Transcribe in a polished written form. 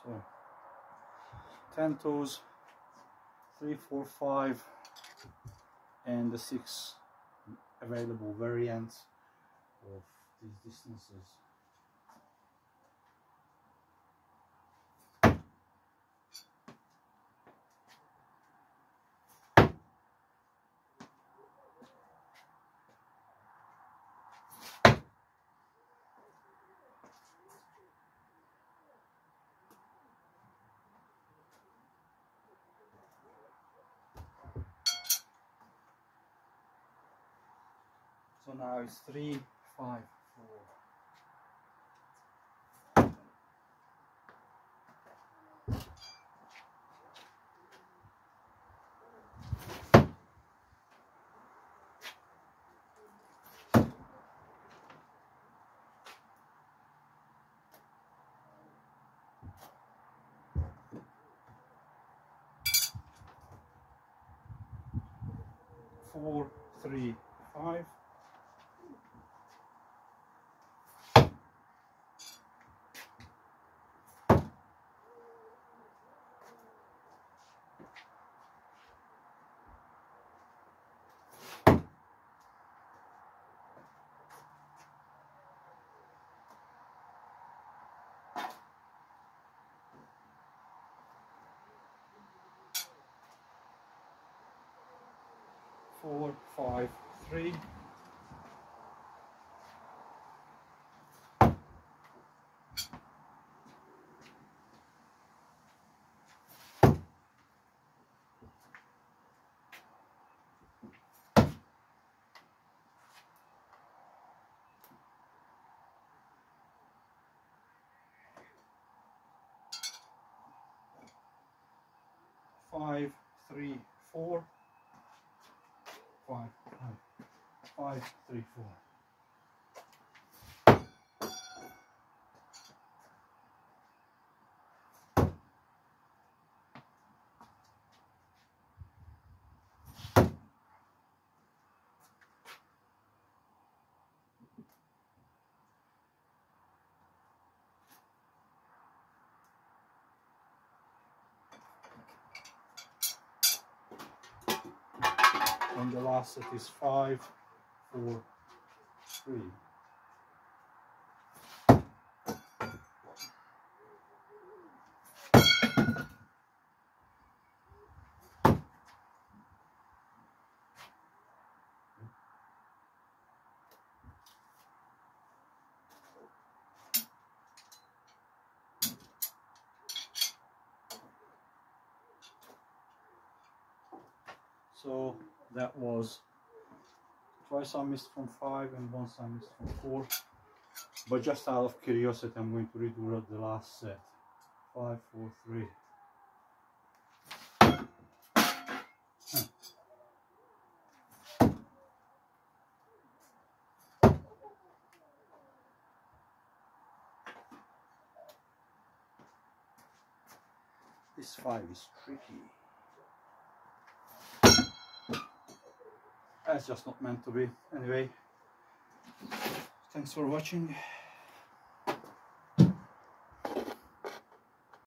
So 10 toes, 3, 4, 5, and the 6 available variants of these distances. So now it's 3, 5, 4. 4, 3, 5. 4, 5, 3. 5, 3, 4. 5, 5, 3, 4. 'And the last set is 5, 4, 3. So that was twice I missed from 5 and once I missed from 4. But just out of curiosity, I'm going to redo the last set. 5, 4, 3. This 5 is tricky. That's just not meant to be. Anyway, thanks for watching.